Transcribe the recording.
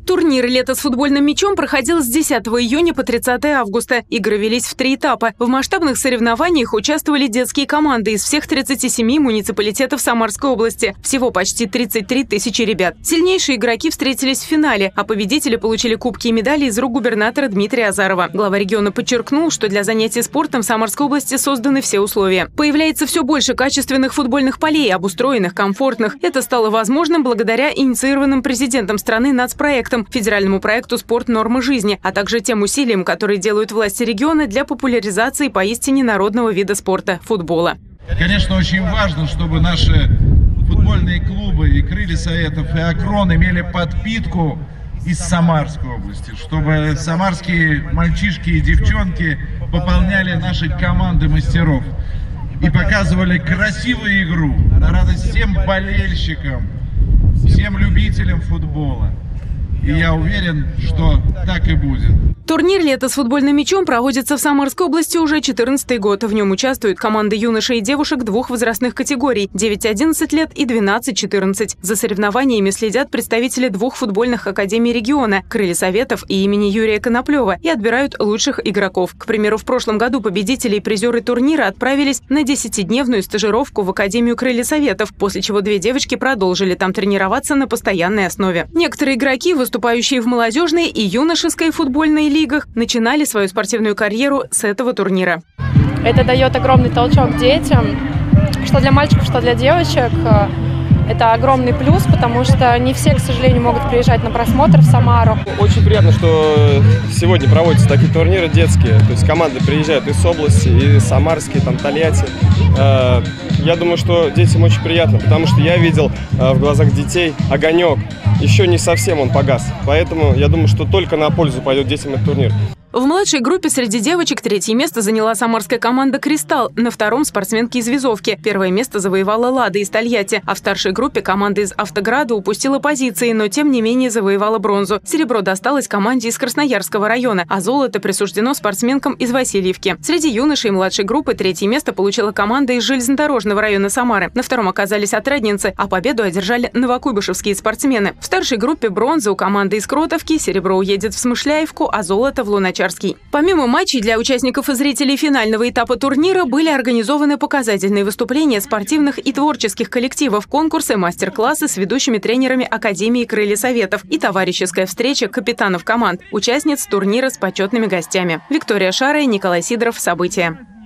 Турнир «Лето с футбольным мячом» проходил с 10 июня по 30 августа. Игры велись в 3 этапа. В масштабных соревнованиях участвовали детские команды из всех 37 муниципалитетов Самарской области. Всего почти 33 тысячи ребят. Сильнейшие игроки встретились в финале, а победители получили кубки и медали из рук губернатора Дмитрия Азарова. Глава региона подчеркнул, что для занятий спортом в Самарской области созданы все условия. Появляется все больше качественных футбольных полей, обустроенных, комфортных. Это стало возможным благодаря инициированным президентом страны нацпроектам, федеральному проекту «Спорт. Нормы жизни», а также тем усилиям, которые делают власти региона для популяризации поистине народного вида спорта – футбола. Конечно, очень важно, чтобы наши футбольные клубы и крылья советов, и Акрон имели подпитку из Самарской области, чтобы самарские мальчишки и девчонки пополняли наши команды мастеров и показывали красивую игру на радость всем болельщикам, всем любителям футбола. И я уверен, что так и будет. Турнир «Лето с футбольным мячом» проводится в Самарской области уже 14-й год. В нем участвуют команды юношей и девушек двух возрастных категорий – 9-11 лет и 12-14. За соревнованиями следят представители двух футбольных академий региона – «Крылья советов» и имени Юрия Коноплева, и отбирают лучших игроков. К примеру, в прошлом году победители и призеры турнира отправились на 10-дневную стажировку в Академию «Крылья советов», после чего две девочки продолжили там тренироваться на постоянной основе. Некоторые игроки, выступающие в молодежной и юношеской футбольной лигах, начинали свою спортивную карьеру с этого турнира. Это дает огромный толчок детям, что для мальчиков, что для девочек. Это огромный плюс, потому что не все, к сожалению, могут приезжать на просмотр в Самару. Очень приятно, что сегодня проводятся такие турниры детские. То есть команды приезжают из области, и самарские, там, Тольятти. Я думаю, что детям очень приятно, потому что я видел в глазах детей огонек. Еще не совсем он погас. Поэтому я думаю, что только на пользу пойдет детям этот турнир. В младшей группе среди девочек 3-е место заняла самарская команда «Кристалл», на 2-м – спортсменки из Вязовки. 1-е место завоевала «Лада» из Тольятти, а в старшей группе команда из Автограда упустила позиции, но тем не менее завоевала бронзу. Серебро досталось команде из Красноярского района, а золото присуждено спортсменкам из Васильевки. Среди юношей младшей группы 3-е место получила команда из железнодорожного района Самары. На 2-м оказались отрадницы, а победу одержали новокуйбышевские спортсмены. В старшей группе бронза у команды из Кротовки, серебро уедет в Смышляевку, а золото в Луначарский. Помимо матчей, для участников и зрителей финального этапа турнира были организованы показательные выступления спортивных и творческих коллективов, конкурсы, мастер-классы с ведущими тренерами Академии «Крылья советов» и товарищеская встреча капитанов команд, участниц турнира с почетными гостями. Виктория Шарая, Николай Сидоров. События.